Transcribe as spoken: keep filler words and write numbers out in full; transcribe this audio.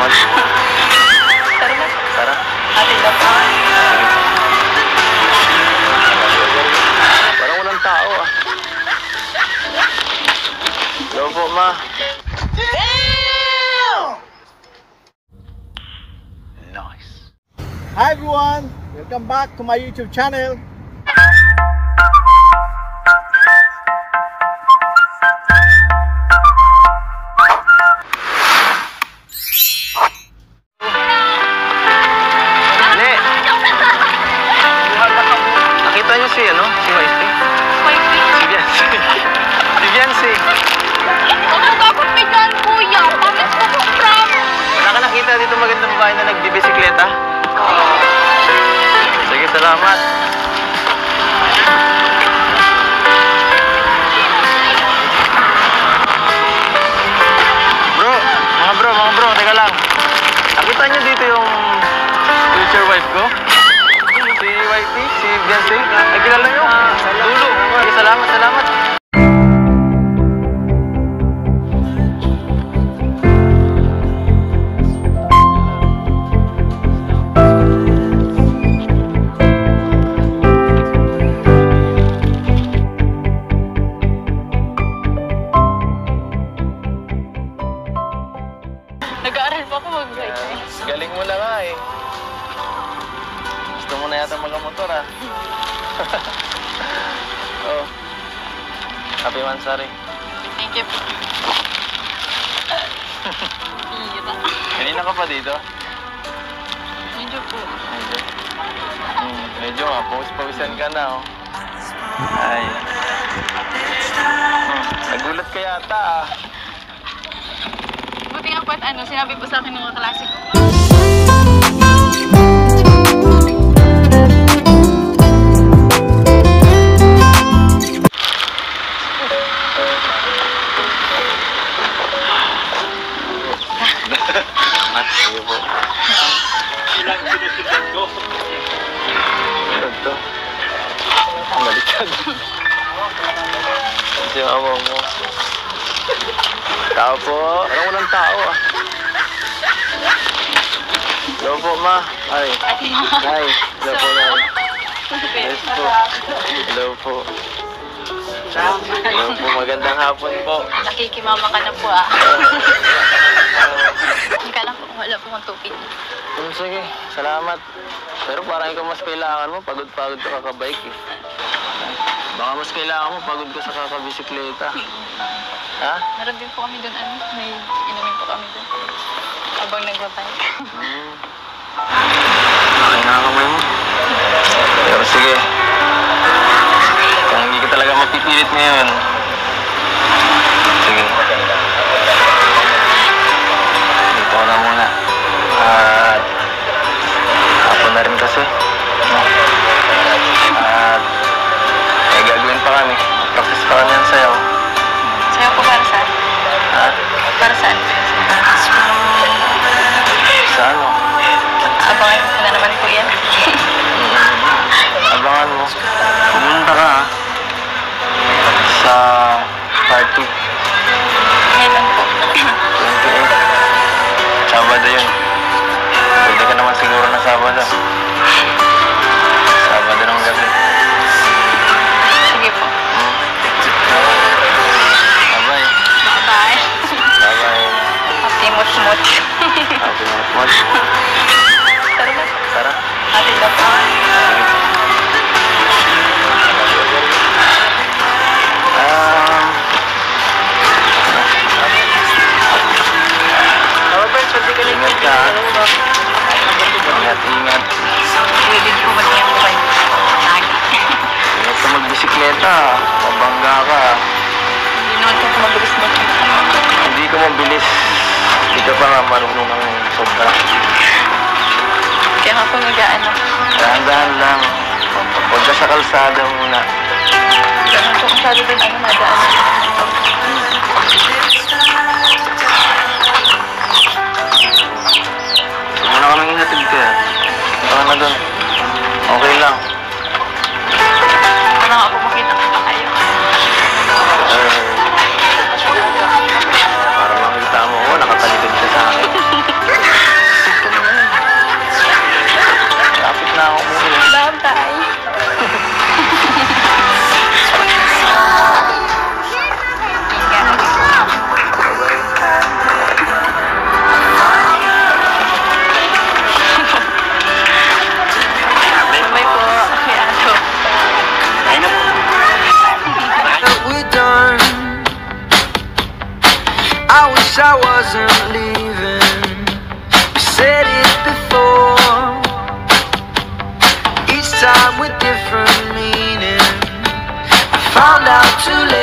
much. Tara na. Tara. Atin lang po. Parang walang tao ah. Hello po, ma. Nice. Hi everyone! Welcome back to my YouTube channel. Si ano? Si Wifey? Wifey? Si Biancy. Si Biancy. Ano dapat may gan, kuya? Pamit ko kong pram. Wala ka nakita dito magandang babae na nagbibisikleta? Sige, salamat. Bro, mga bro, mga bro, teka lang. Nakita niyo dito yung future wife ko? Si Wifey, si Biancy. Ay, kilala nyo? Dulo. Ay, salamat, salamat. Nag-aaral pa ako mag-bike. Galing mo na nga eh. Gusto mo na yata mag-motor ah. Oh. Happy Mansari. Thank you po. Iyo na. Kanina ka pa dito? Medyo po. Medyo. Hmm, medyo nga, pawis-pawisan ka na oh. Ay. Hmm, nagulat ka yata ah. Buti nga po at ano, sinabi po sa akin ng mga klase ko. Mat, sige po. Ilang sinusunod ko? Sunod to. Baliktad. Kasi yung awa mo. Tao po. Parang walang tao ah. Hello po, ma. Ay. Ay. Hello po, ma. Yes po. Hello po. Hello po. Magandang hapon po. Nakikimama ka na po ah. Kala po, wala po kong tupid. Hmm, sige. Salamat. Pero parang ikaw mas kailangan mo. Pagod-pagod ka kakabike eh. Baka mas kailangan mo. Pagod ka sa kakabisikleta. Ha? Meron din po kami doon, ano, may inumin po kami doon. Habang nag-bike. Hmm. Okay na kamay mo. Pero sige. Kung hindi ka talaga mapipilit ngayon. Sige. Dito ko na muna. At hapon na rin kasi. At may gagawin pa kami. Practice pa kami ng sayaw. Sayo po para saan? Ha? Para saan? Sa ano? Abangan ko na naman po yan. Abangan mo. Pumunta ka ha. Sa party. Kailan po? twenty-eight. Sabado yun. Pwede ka naman siguro na Sabado. Sabado ng gabi. Sige po. Bye-bye. Bye. Bye-bye. Happy much-much. Happy much. Tara na. Tara. Atin lang po. Um, ingat ka. Ingat, ingat. Pwede po ba niya po kayo? Lagi. Ingat ka magbisikleta. Mabangga ka. Hindi naman po mabilis mo. Hindi ka mabilis. Hindi ka pa nga marunong ng sobra. Kaya nga po nag-ano. Dahan-dahan lang. Huwag ka sa kalsada muna. Kaya nga po kung sabi din ano nadaan. Huwag mo na kaming ihatid ka. Baka na doon. Okay lang. Para nga po makita ko pa kayo. Uh, para makita mo, oh, nakatalikod ka sa akin. wish I wasn't leaving. We said it before, each time with different meaning. I found out too late.